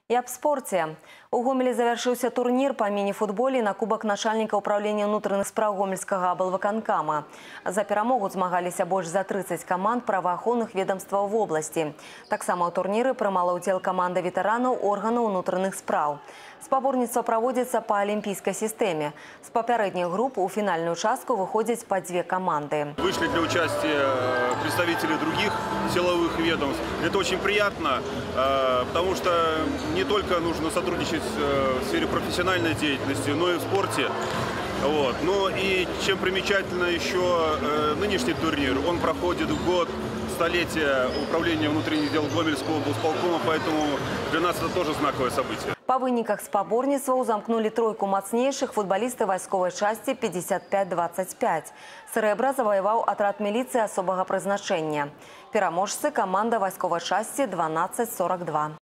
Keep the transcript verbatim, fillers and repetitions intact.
І аб спорце. У Гомелі завяршыўся турнір па міні-футболе на кубак начальніка ўправлення ўнутраных спраў гомельскага аблвыканкама. За перамогу змагаліся больш за трыццаць каманд праваахоўных ведомстваў вобласці. Таксама ў турніры прымала ўдзел каманда ветэранаў органаў унутраных спраў. Спаборніцтва праводзіцца па алімпійскай сістэме. З папярэдніх груп у фінальную частку выходзяць па дзве команды. Вышли для участия представители других силовых ведомств. Это очень приятно, потому что не только нужно сотрудничать в сфере профессиональной деятельности, но и в спорте. Вот. Ну и чем примечательно еще нынешний турнир, он проходит в год столетия управления внутренних дел Гомельского облсполкома, поэтому для нас это тоже знаковое событие. Па выніках спаборніцтваў замкнулі тройку мацнейшых футбалісты вайсковай часці пятьдесят пять двадцать пять. Срэбра заваяваў атрад міліцыі асобага прызначэння. Пераможцы – каманда вайсковай часці дванаццаць сорок два.